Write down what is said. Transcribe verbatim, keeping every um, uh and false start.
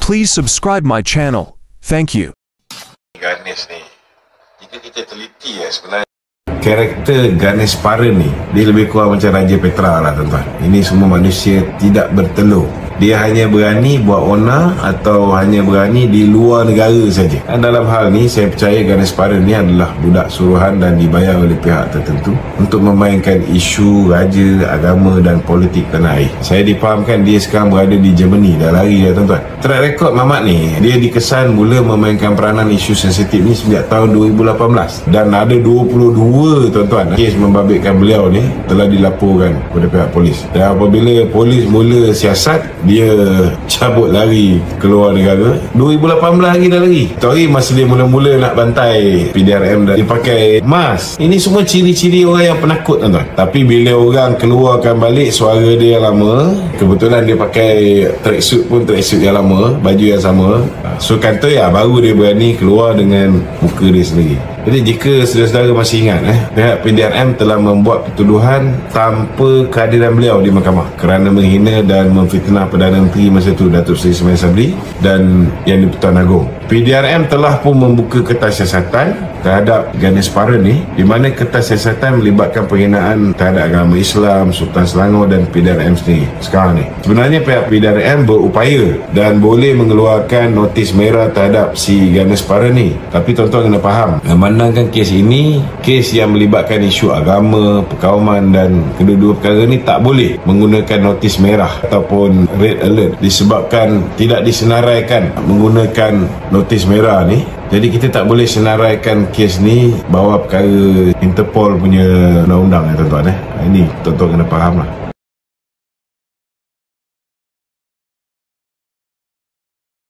Please subscribe my channel. Thank you. Ganesh ni, jika kita teliti ya sebenarnya karakter Ganesh Paran ni, dia lebih kurang macam Raja Petra lah tuan-tuan. Ini semua manusia tidak bertelur. Dia hanya berani buat onar atau hanya berani di luar negara saja. Dan dalam hal ni saya percaya Ganesh Paran ni adalah budak suruhan dan dibayar oleh pihak tertentu untuk memainkan isu raja, agama dan politik tanah air. Saya dipahamkan dia sekarang berada di Germany, dah lari dah tuan-tuan. Track record Mamat ni, dia dikesan mula memainkan peranan isu sensitif ni sejak tahun dua ribu lapan belas dan ada dua puluh dua tuan-tuan kes membabitkan beliau ni telah dilaporkan kepada pihak polis. Dan apabila polis mula siasat, dia cabut lari keluar negara. Dua ribu lapan belas lagi dah lari. Tu hari masa dia mula-mula nak bantai P D R M, dia pakai mask. Ini semua ciri-ciri orang yang penakut tuan-tuan. Tapi bila orang keluarkan balik suara dia yang lama, kebetulan dia pakai tracksuit pun tracksuit yang lama, baju yang sama, so kata ya baru dia berani keluar dengan muka dia sendiri. Jadi jika saudara-saudara masih ingat eh, pihak P D R M telah membuat pertuduhan tanpa kehadiran beliau di mahkamah kerana menghina dan memfitnah Perdana Menteri masa itu Datuk Seri Ismail Sabri dan Yang di-Pertuan Agong. P D R M telah pun membuka kertas siasatan terhadap Ganesh Paran ni, di mana kertas siasatan melibatkan penghinaan terhadap agama Islam, Sultan Selangor dan P D R M sendiri. Sekarang ni sebenarnya pihak P D R M berupaya dan boleh mengeluarkan notis merah terhadap si Ganesh Paran ni. Tapi tuan-tuan kena faham, memandangkan kes ini kes yang melibatkan isu agama, perkauman dan kedua-dua perkara ni tak boleh menggunakan notis merah ataupun red alert disebabkan tidak disenaraikan menggunakan notis merah ni. Jadi kita tak boleh senaraikan kes ni bawa perkara Interpol punya undang-undang ya tuan-tuan eh. Ini tuan-tuan kena faham lah.